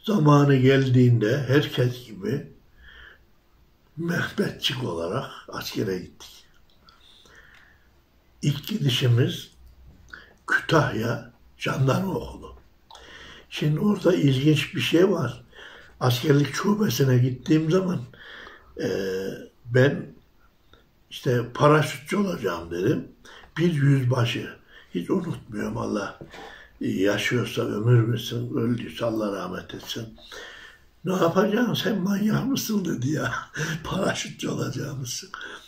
zamanı geldiğinde herkes gibi Mehmetçik olarak askere gittik. İlk gidişimiz Kütahya Jandarma Okulu. Şimdi orada ilginç bir şey var. Askerlik şubesine gittiğim zaman ben işte paraşütçü olacağım dedim. Bir yüzbaşı. Hiç unutmuyorum, Allah yaşıyorsa ömür versin, öldüyse Allah rahmet etsin. Ne yapacaksın, sen manyak mısın dedi ya. Paraşütçü olacağımızsın.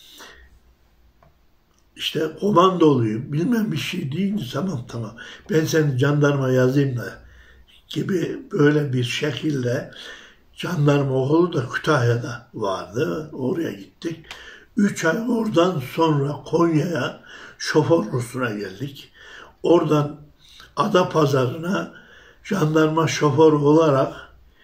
İşte komandoluyum, bilmem bir şey deyince tamam. Ben seni jandarma yazayım da gibi böyle bir şekilde jandarma okulu da Kütahya'da vardı. Oraya gittik. 3 ay oradan sonra Konya'ya şoför kursuna geldik. Oradan Adapazarı'na jandarma şoförü olarak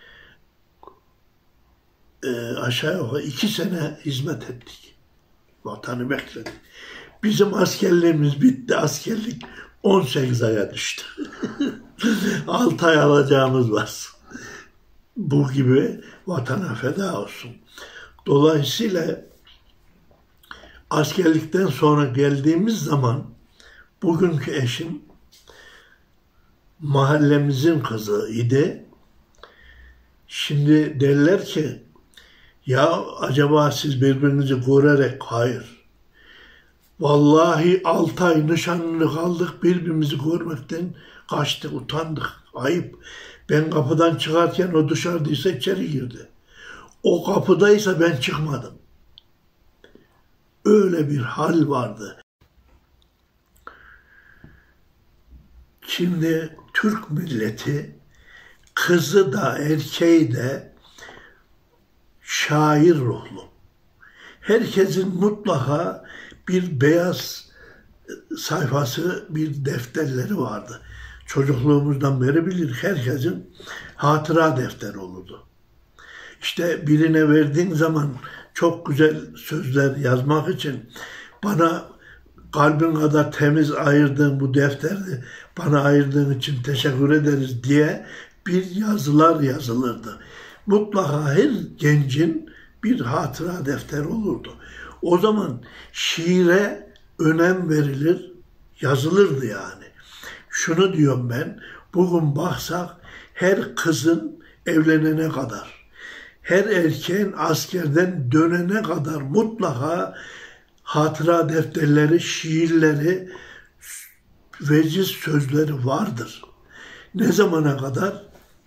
aşağı yukarı 2 sene hizmet ettik. Vatanı bekledik. Bizim askerliğimiz bitti. Askerlik 18 aya düştü. 6 ay alacağımız var. Bu gibi vatana feda olsun. Dolayısıyla askerlikten sonra geldiğimiz zaman bugünkü eşim mahallemizin kızı idi. Şimdi derler ki ya acaba siz birbirinizi görerek, hayır. Vallahi 6 ay nişanlı kaldık, birbirimizi görmekten kaçtık, utandık, ayıp. Ben kapıdan çıkarken o dışarıdaysa içeri girdi. O kapıdaysa ben çıkmadım. Öyle bir hal vardı. Şimdi Türk milleti kızı da erkeği de şair ruhlu. Herkesin mutlaka bir beyaz sayfası, bir defterleri vardı. Çocukluğumuzdan beri bilir, herkesin hatıra defteri olurdu. İşte birine verdiğin zaman çok güzel sözler yazmak için bana kalbin kadar temiz ayırdığın bu defterde bana ayırdığın için teşekkür ederiz diye bir yazılar yazılırdı. Mutlaka her gencin bir hatıra defteri olurdu. O zaman şiire önem verilir, yazılırdı yani. Şunu diyorum ben, bugün baksak her kızın evlenene kadar, her erkeğin askerden dönene kadar mutlaka hatıra defterleri, şiirleri, veciz sözleri vardır. Ne zamana kadar?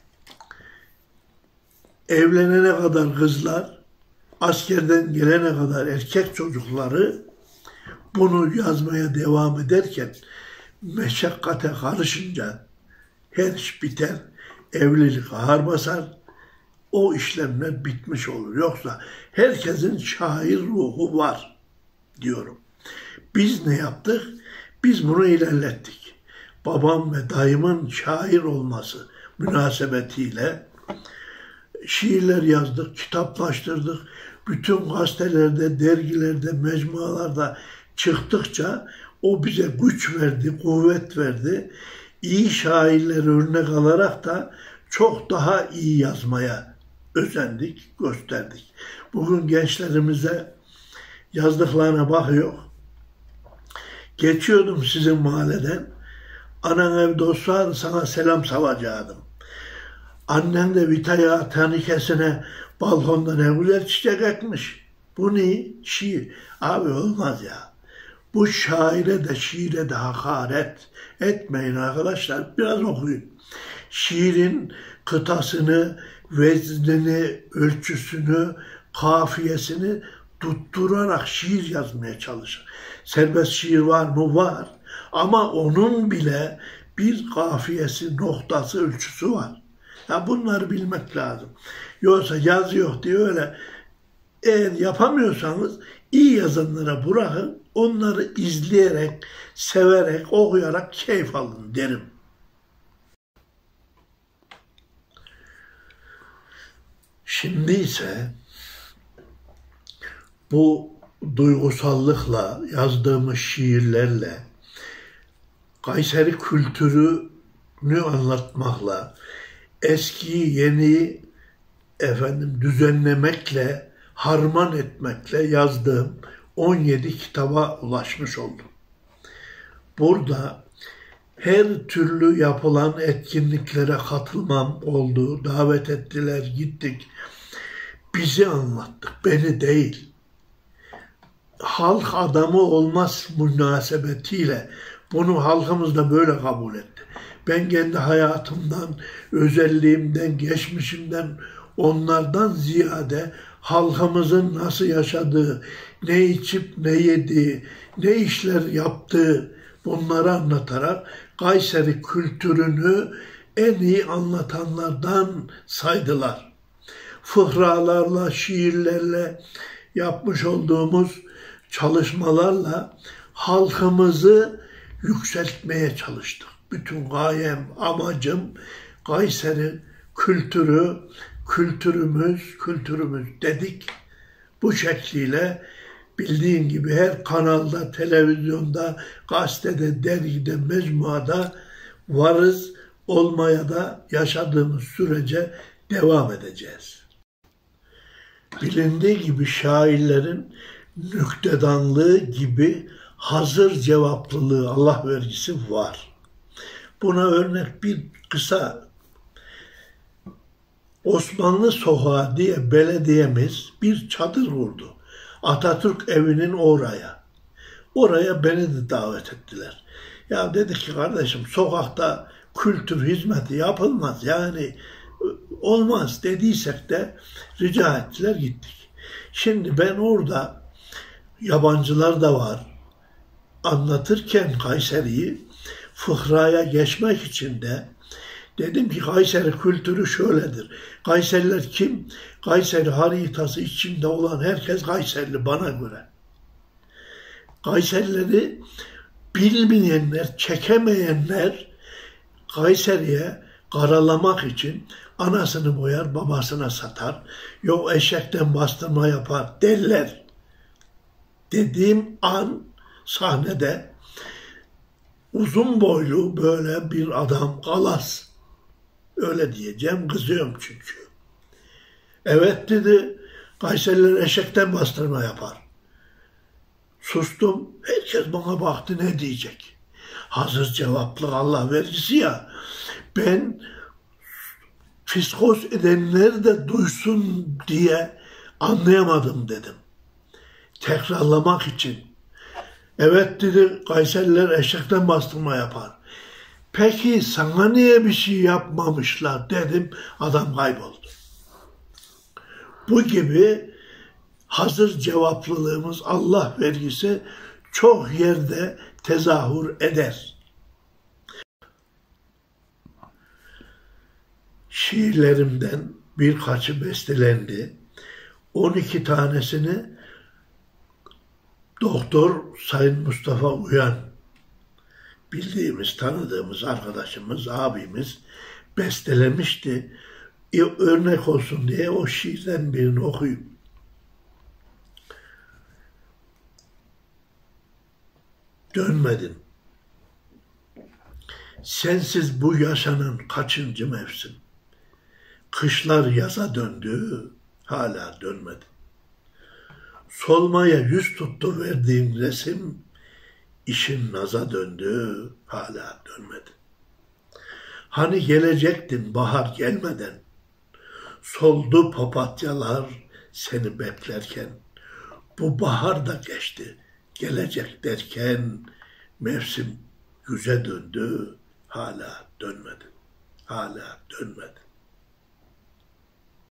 Evlenene kadar kızlar, askerden gelene kadar erkek çocukları bunu yazmaya devam ederken meşakkate karışınca her iş biter, evlilik ağır basar, o işlemler bitmiş olur. Yoksa herkesin şair ruhu var diyorum. Biz ne yaptık? Biz bunu ilerlettik. Babam ve dayımın şair olması münasebetiyle şiirler yazdık, kitaplaştırdık. Bütün gazetelerde, dergilerde, mecmualarda çıktıkça o bize güç verdi, kuvvet verdi. İyi şairleri örnek alarak da çok daha iyi yazmaya özendik, gösterdik. Bugün gençlerimize yazdıklarına bakıyor. Geçiyordum sizin mahalleden. Anan evde olsaydı sana selam salacaktım. Annen de vitaya tanikesine balkonda ne güzel çiçek ekmiş. Bu ne? Şiir. Abi olmaz ya. Bu şaire de şiire de hakaret etmeyin arkadaşlar. Biraz okuyun. Şiirin kıtasını, veznini, ölçüsünü, kafiyesini tutturarak şiir yazmaya çalışın. Serbest şiir var mı? Var. Ama onun bile bir kafiyesi, noktası, ölçüsü var. Ya bunları bilmek lazım. Yoksa yaz yok diye öyle. Eğer yapamıyorsanız iyi yazanlara bırakın. Onları izleyerek, severek, okuyarak keyif alın derim. Şimdi ise bu duygusallıkla yazdığımız şiirlerle Kayseri kültürünü anlatmakla eskiyi yeniyi düzenlemekle, harman etmekle yazdığım 17 kitaba ulaşmış oldum. Burada her türlü yapılan etkinliklere katılmam oldu. Davet ettiler, gittik. Bizi anlattık, beni değil. Halk adamı olmaz münasebetiyle bunu halkımız da böyle kabul etti. Ben kendi hayatımdan, özelliğimden, geçmişimden, onlardan ziyade halkımızın nasıl yaşadığı, ne içip ne yediği, ne işler yaptığı bunları anlatarak Kayseri kültürünü en iyi anlatanlardan saydılar. Fıkralarla, şiirlerle yapmış olduğumuz çalışmalarla halkımızı yükseltmeye çalıştık. Bütün gayem, amacım Kayseri kültürü, kültürümüz dedik. Bu şekliyle bildiğin gibi her kanalda, televizyonda, gazetede, dergide, mecmuada varız, olmaya da yaşadığımız sürece devam edeceğiz. Bilindiği gibi şairlerin nüktedanlığı gibi hazır cevaplılığı, Allah vergisi var. Buna örnek bir kısa Osmanlı Sokağı diye belediyemiz bir çadır kurdu. Atatürk evinin oraya. Oraya beni de davet ettiler. Ya dedik ki kardeşim sokakta kültür hizmeti yapılmaz. Yani olmaz dediysek de rica ettiler gittik. Şimdi ben orada yabancılar da var. Anlatırken Kayseri'yi fıkraya geçmek için de dedim ki Kayseri kültürü şöyledir. Kayseriler kim? Kayseri haritası içinde olan herkes Kayserili bana göre. Kayserileri bilmeyenler, çekemeyenler Kayseri'ye karalamak için anasını boyar, babasına satar. Yok eşekten bastırma yapar derler. Dediğim an sahnede uzun boylu böyle bir adam, galas. Öyle diyeceğim, kızıyorum çünkü. Evet dedi, Kayseriler eşekten bastırma yapar. Sustum, herkes bana baktı ne diyecek. Hazır cevaplı Allah vergisi ya. Ben fiskos edenleri de duysun diye anlayamadım dedim. Tekrarlamak için. Evet dedi, Kayseriler eşekten bastırma yapar. Peki sana niye bir şey yapmamışlar dedim, adam kayboldu. Bu gibi hazır cevaplılığımız Allah vergisi çok yerde tezahür eder. Şiirlerimden birkaçı bestelendi. 12 tanesini Doktor Sayın Mustafa Uyan, bildiğimiz, tanıdığımız arkadaşımız, abimiz bestelemişti. Örnek olsun diye o şiirden birini okuyayım. Dönmedin. Sensiz bu yaşanan kaçıncı mevsim? Kışlar yaza döndü, hala dönmedin. Solmaya yüz tuttu verdiğin resim, işin naza döndü, hala dönmedin. Hani gelecektin bahar gelmeden, soldu papatyalar seni beklerken, bu bahar da geçti, gelecek derken, mevsim yüze döndü, hala dönmedin, hala dönmedin.